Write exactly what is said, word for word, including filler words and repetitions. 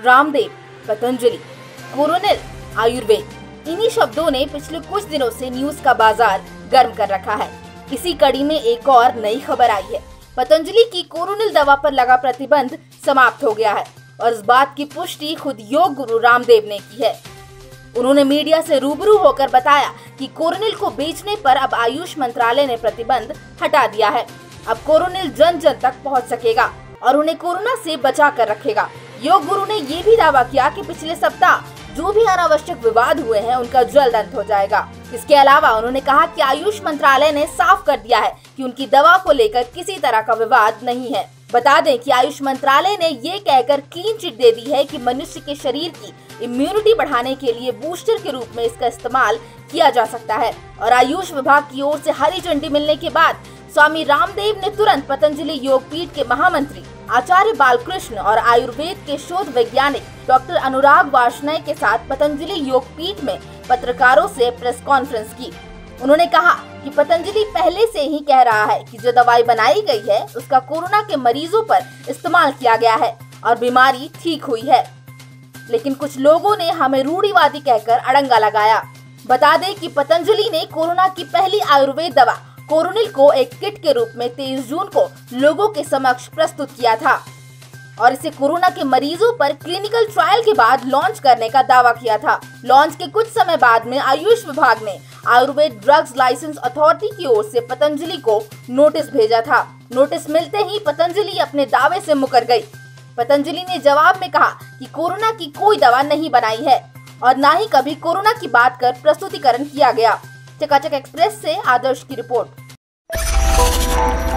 रामदेव, पतंजलि, कोरोनिल, आयुर्वेद, इन्हीं शब्दों ने पिछले कुछ दिनों से न्यूज का बाजार गर्म कर रखा है। इसी कड़ी में एक और नई खबर आई है। पतंजलि की कोरोनिल दवा पर लगा प्रतिबंध समाप्त हो गया है और इस बात की पुष्टि खुद योग गुरु रामदेव ने की है। उन्होंने मीडिया से रूबरू होकर बताया कि कोरोनिल को बेचने पर अब आयुष मंत्रालय ने प्रतिबंध हटा दिया है। अब कोरोनिल जन जन तक पहुंच सकेगा और उन्हें कोरोना से बचा कर रखेगा। योग गुरु ने ये भी दावा किया कि पिछले सप्ताह जो भी अनावश्यक विवाद हुए हैं उनका जल्द अंत हो जाएगा। इसके अलावा उन्होंने कहा कि आयुष मंत्रालय ने साफ कर दिया है कि उनकी दवा को लेकर किसी तरह का विवाद नहीं है। बता दें कि आयुष मंत्रालय ने ये कहकर क्लीन चिट दे दी है कि मनुष्य के शरीर की इम्यूनिटी बढ़ाने के लिए बूस्टर के रूप में इसका इस्तेमाल किया जा सकता है। और आयुष विभाग की ओर से हरी झंडी मिलने के बाद स्वामी रामदेव ने तुरंत पतंजलि योगपीठ के महामंत्री आचार्य बालकृष्ण और आयुर्वेद के शोध वैज्ञानिक डॉक्टर अनुराग वार्ष्णेय के साथ पतंजलि योगपीठ में पत्रकारों से प्रेस कॉन्फ्रेंस की। उन्होंने कहा कि पतंजलि पहले से ही कह रहा है कि जो दवाई बनाई गई है उसका कोरोना के मरीजों पर इस्तेमाल किया गया है और बीमारी ठीक हुई है, लेकिन कुछ लोगों ने हमें रूढ़िवादी कहकर अड़ंगा लगाया। बता दें कि पतंजलि ने कोरोना की पहली आयुर्वेद दवा कोरोनिल को एक किट के रूप में तेईस जून को लोगों के समक्ष प्रस्तुत किया था और इसे कोरोना के मरीजों पर क्लिनिकल ट्रायल के बाद लॉन्च करने का दावा किया था। लॉन्च के कुछ समय बाद में आयुष विभाग ने आयुर्वेद ड्रग्स लाइसेंस अथॉरिटी की ओर से पतंजलि को नोटिस भेजा था। नोटिस मिलते ही पतंजलि अपने दावे से मुकर गई। पतंजलि ने जवाब में कहा कि कोरोना की कोई दवा नहीं बनाई है और न ही कभी कोरोना की बात कर प्रस्तुतिकरण किया गया। चकाचक एक्सप्रेस से आदर्श की रिपोर्ट।